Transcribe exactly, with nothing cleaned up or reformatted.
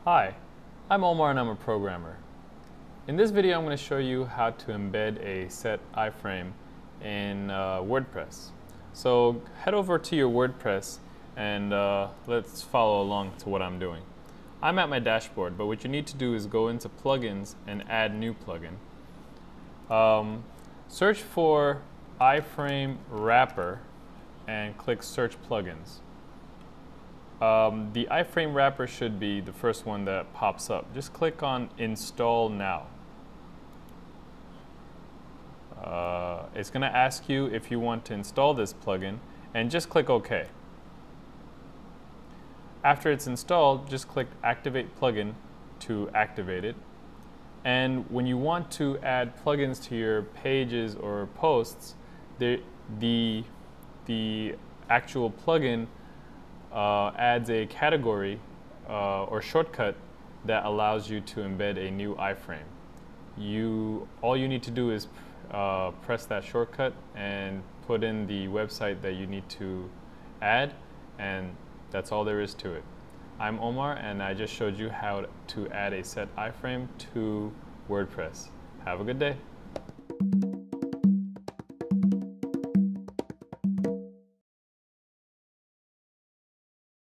Hi, I'm Omar and I'm a programmer. In this video I'm going to show you how to embed a set iframe in uh, WordPress. So head over to your WordPress and uh, let's follow along to what I'm doing. I'm at my dashboard, but what you need to do is go into plugins and add new plugin. Um, search for iframe wrapper and click search plugins. Um, the iframe wrapper should be the first one that pops up. Just click on install now. Uh, it's going to ask you if you want to install this plugin and just click OK. After it's installed, just click activate plugin to activate it. And when you want to add plugins to your pages or posts, the, the, the actual plugin Uh, adds a category uh, or shortcut that allows you to embed a new iframe. You, all you need to do is uh, press that shortcut and put in the website that you need to add, and that's all there is to it. I'm Omar and I just showed you how to add a set iframe to WordPress. Have a good day.